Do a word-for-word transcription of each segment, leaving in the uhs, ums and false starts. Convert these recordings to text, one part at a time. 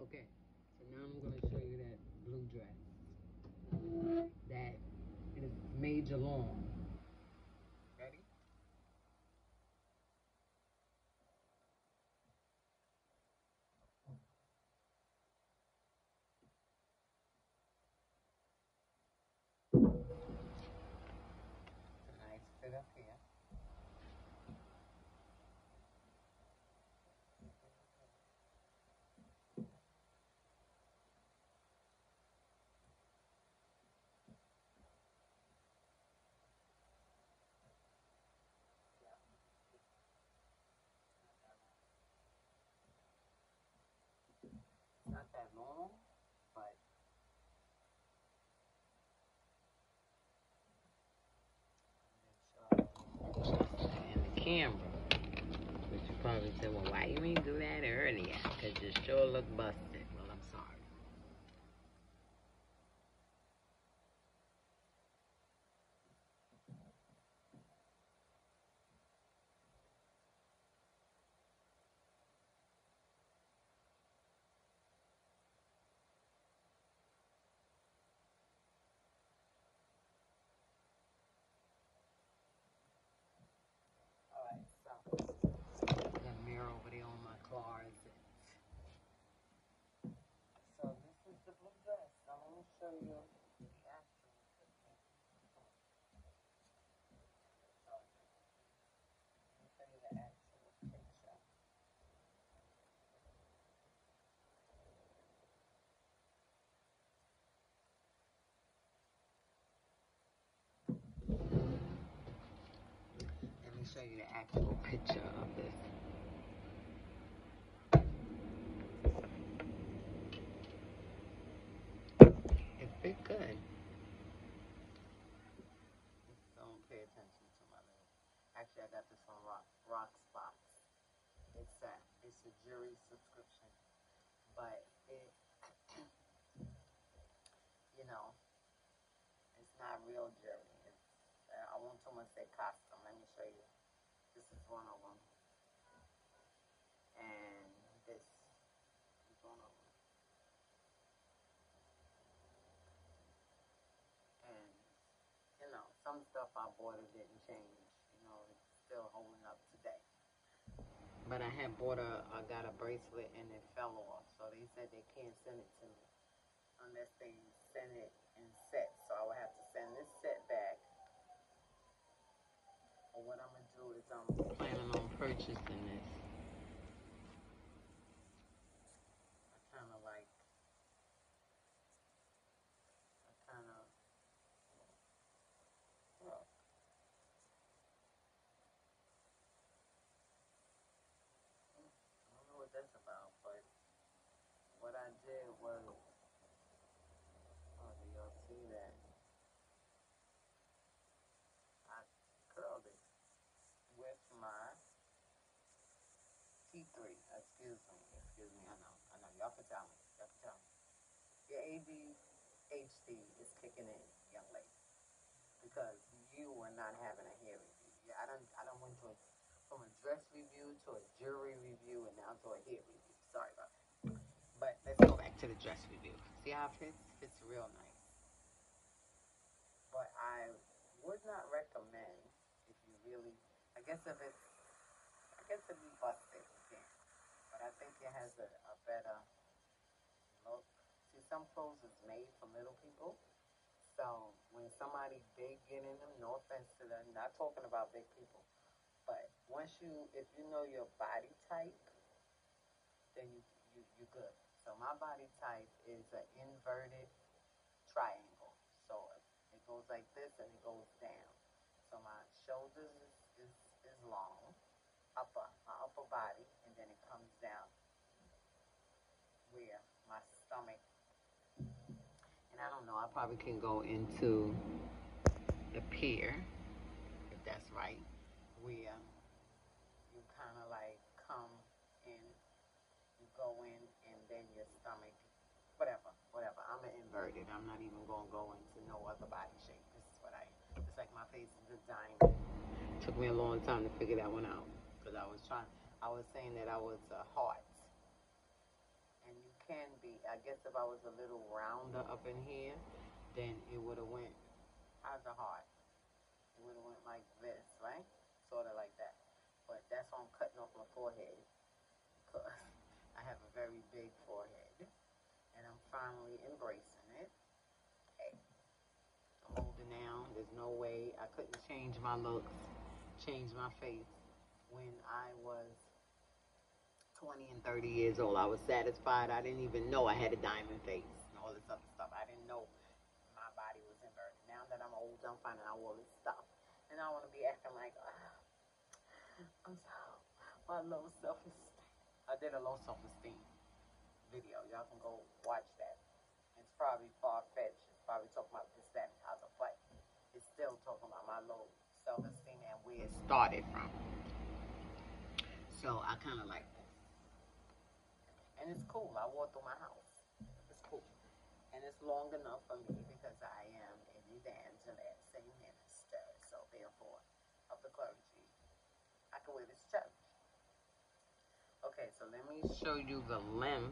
Okay, so now I'm going to show you that blue dress that is major long. Ready? It's a nice fit up here. It's not that long, but in the camera. But you probably said, well, why you ain't do that earlier? Because you sure look busted. Well, I'm sorry. All right, so the mirror over there on my closet. So this is the blue dress. I'm going to show you the actual picture. So, let me show you the actual picture. Let me show you the actual picture of this. It fit good. Don't pay attention to my little. Actually, I got this on Rock Rock Spots. It's a it's a jury subscription, but it you know it's not real jury. It's uh, I won't too much say costume. Let me show you. This is one of them, and this is one of them. And you know some stuff I bought it didn't change. You know it's still holding up today. But I had bought a, I got a bracelet and it fell off. So they said they can't send it to me unless they send it in sets. So I would have to send this set back. Or what I'm gonna do is I'm planning on purchasing this. I kind of like, I kind of, well, I don't know what that's about, but what I did was, oh, do y'all see that? I curled it with my T three. Excuse me, excuse me. I know, I know. Y'all can tell me. Y'all can tell me. Your A D H D is kicking in, young lady, because you are not having a hair review. Yeah, I don't, I don't went to a, from a dress review to a jury review and now to a hair review. Sorry about that. But let's go back to the dress review. See how it fits? Fits real nice. But I would not recommend if you really. I guess if it's, I guess if you bust it, you can. But I think it has a, a better look. See, some clothes is made for little people. So when somebody big get in them, no offense to them, not talking about big people, but once you, if you know your body type, then you you you good. So my body type is an inverted triangle. So it goes like this and it goes down. So my shoulders is is, is long, upper my upper body, and then it comes down where my stomach. And I don't know. I probably can go into the pier if that's right, where you kind of like come in, you go in, and then your stomach, whatever, whatever. I'm an inverted. I'm not even gonna go into no other body shape. This is what I am. It's like my face is a diamond. It took me a long time to figure that one out because I was trying. I was saying that I was a heart, and you can be. I guess if I was a little rounder up in here, then it would have went. How's the heart? It would have went like this, right? Sort of like that. But that's why I'm cutting off my forehead, because I have a very big forehead, and I'm finally embracing it. Hey, I'm older now. There's no way I couldn't change my looks, change my face when I was twenty and thirty years old. I was satisfied. I didn't even know I had a diamond face and all this other stuff. I didn't know my body was inverted. Now that I'm old, I'm finding out all this stuff. And I want to be acting like, oh, I'm so, my low self-esteem. I did a low self-esteem video. Y'all can go watch that. It's probably far-fetched. It's probably talking about this, that, and the other, but it's still talking about my low self-esteem and where it started from. So I kind of like this. And it's cool. I walk through my house. It's cool. And it's long enough for me because I am an evangelist, a minister. So therefore, of the clergy, I can wear this church. Okay, so let me show you the length.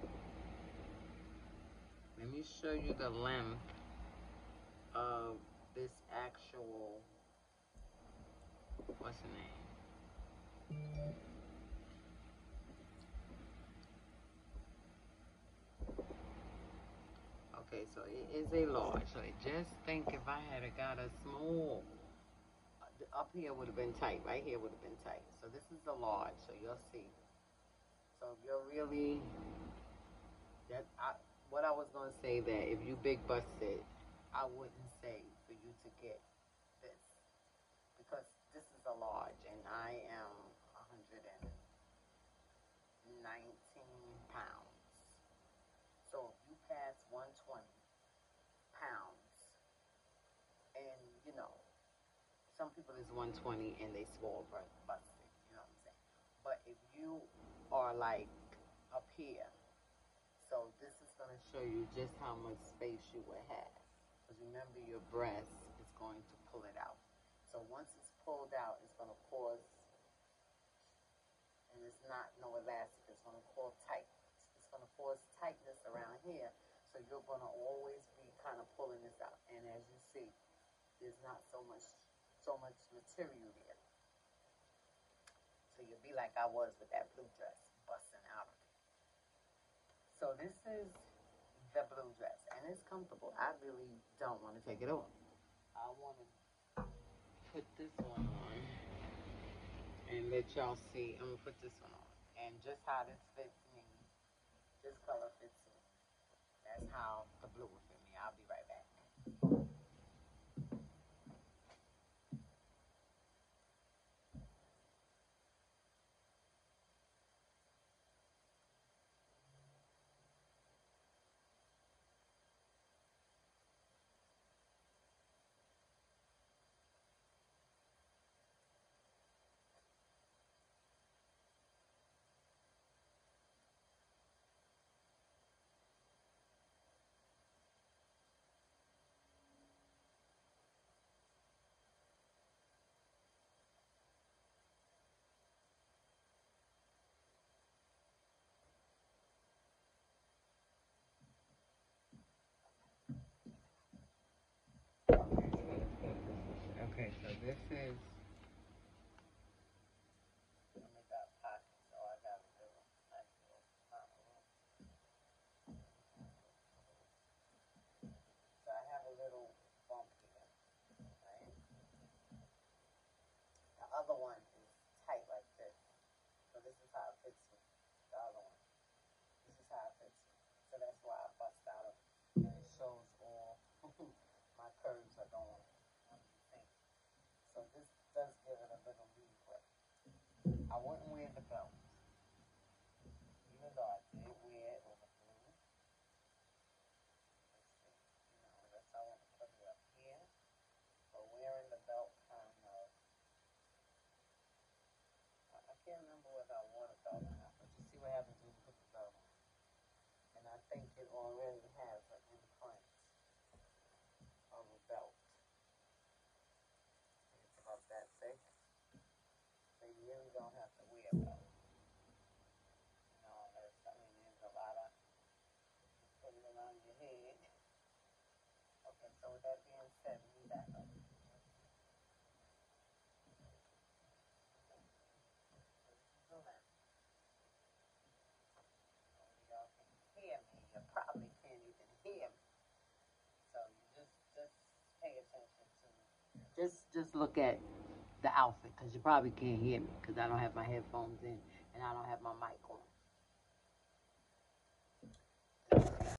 Let me show you the length of this actual, what's the name? Okay, so it is a large. So just think if I had got a small, up here would have been tight. Right here would have been tight. So this is a large. So you'll see. So if you're really, that I, what I was gonna say that if you big busted, I wouldn't say for you to get this, because this is a large and I am one hundred nineteen pounds. So if you pass one hundred twenty pounds, and you know, some people is one hundred twenty and they small busted, you know what I'm saying? But if you are like up here, so this is going to show you just how much space you would have. Because remember, your breast is going to pull it out. So once it's pulled out, it's going to cause, and it's not no elastic, it's going to cause tightness. It's going to cause tightness around here. So you're going to always be kind of pulling this out. And as you see, there's not so much, so much material there. So you'll be like I was with that blue dress, busting out of it. So this is the blue dress, and it's comfortable. I really don't want to take it off. I want to put this one on and let y'all see. I'm going to put this one on. And just how this fits me, this color fits me. That's how the blue will fit me. I'll be right back. Okay, so this is, I got pockets, so I got a little, nice little pocket. So I have a little bump here, right? The other one is tight like this. So this is how it fits me. The other one. This is how it fits me. So that's why I bust out of it. And it shows all my curves are going on the thing. So this does give it a little leeway. I wouldn't wear the belt. Even though I did wear it over blue. Let's see. You know, unless I want to put it up here. But wearing the belt kind of, I, I can't remember whether I wore the belt or not. But you see what happens when you put the belt on. And I think it already has an imprint of a belt. It's about that thick. So you really don't have to wear a belt. You know, there's, I mean, there's a lot of So with that being said, we back up. Y'all can hear me. You probably can't even hear me. So you just just pay attention to just just look at the outfit because you probably can't hear me because I don't have my headphones in and I don't have my mic on.